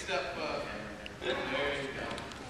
step up. There you go.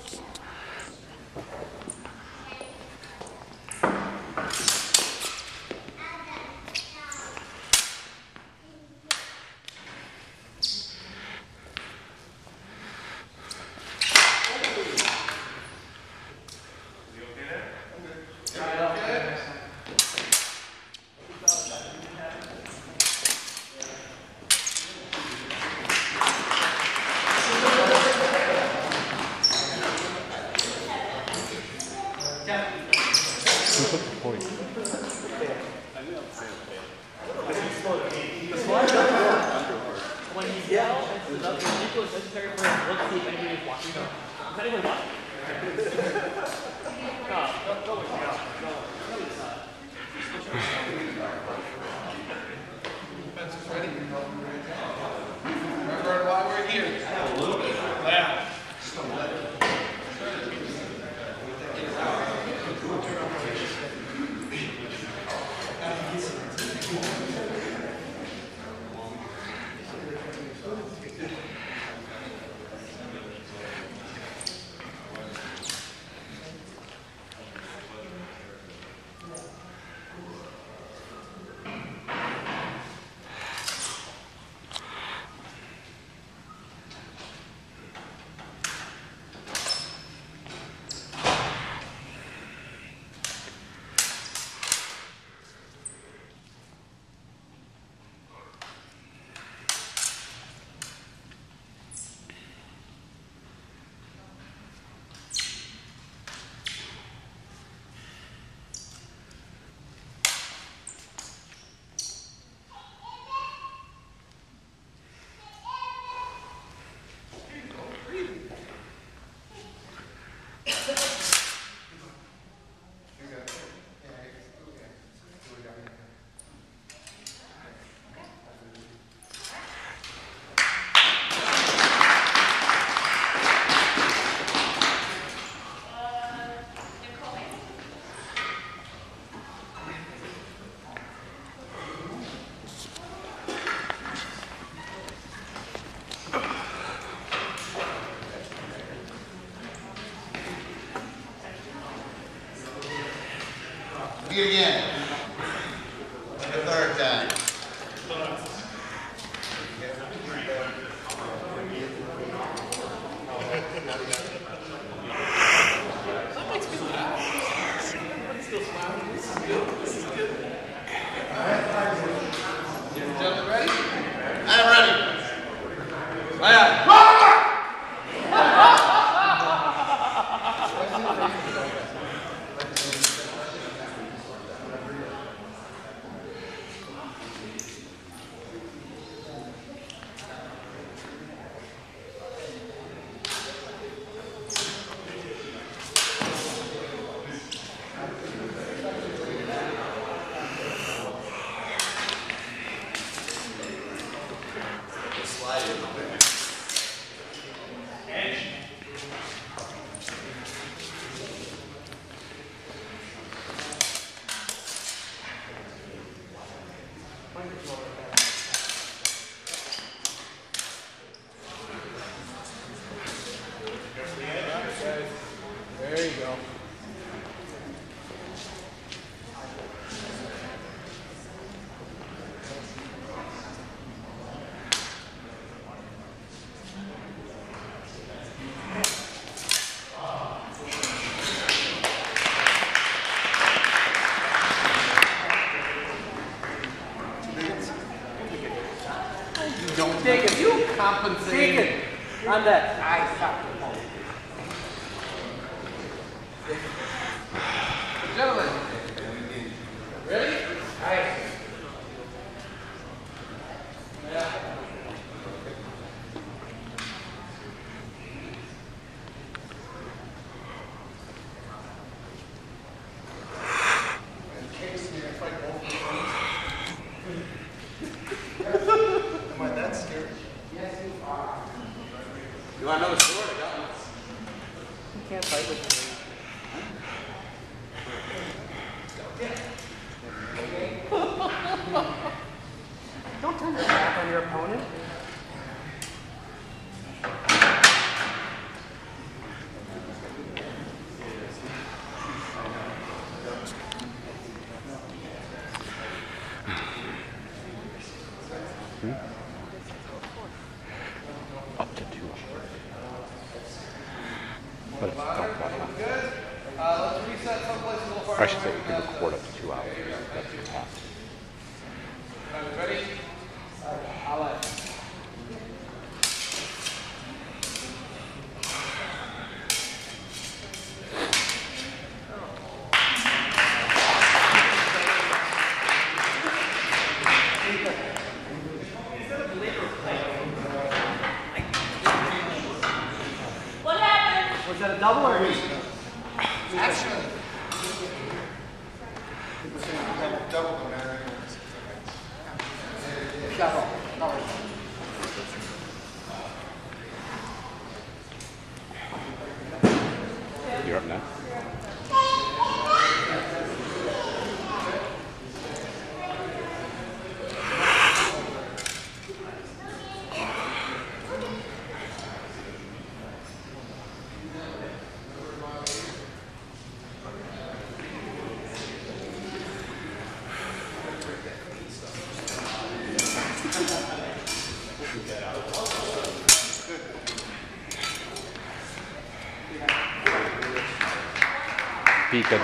When he yells and stood up, it's equally necessary for him to look to see if anybody is watching him. Is anyone watching? Go with me. Defense is ready. Remember why we're here. A little bit. Yeah. Do it again. The third time. Somebody's good laugh. Everybody's still smiling. This is good. This is good. Gentlemen, ready? I'm ready. There you go. Don't take it. You compensate. Take it. On that. I stopped. Gentlemen, ready? Aye. Yeah. Am I that scared? Yes, you are. You want another sword? I got one. You can't fight with me. Don't turn your back on your opponent. But it's not that long. Good. Let's reset someplace a little Or I farther. should say you can record up to 2 hours. That's your task. Ready? I'll let. Was that a double or Actually, double no matter. shuffle? You're up next. Beacon.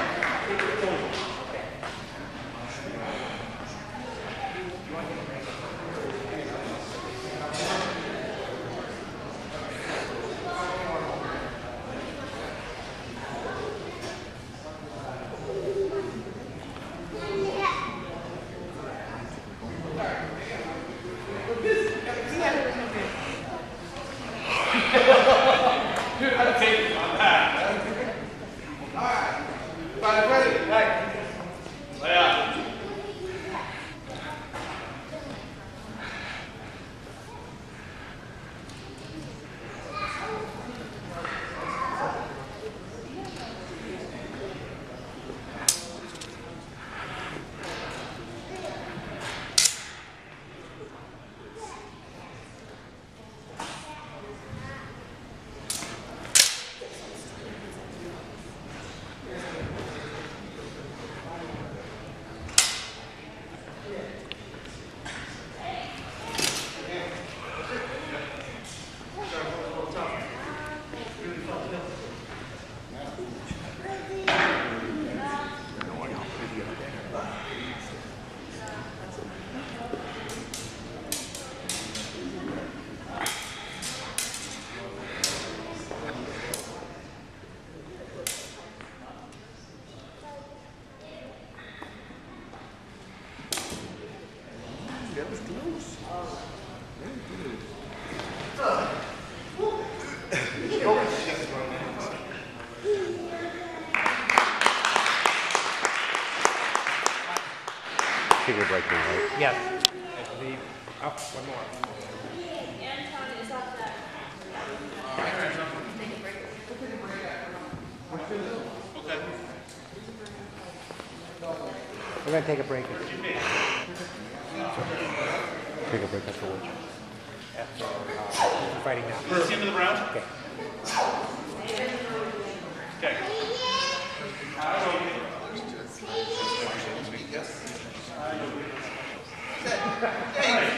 That was close. Very good. Take a break now, right? Yes. I believe. Oh, one more. Anton is up there. We're going to take a break. Take a break after lunch. We're fighting now. First end of the round? Okay. Okay. Yes.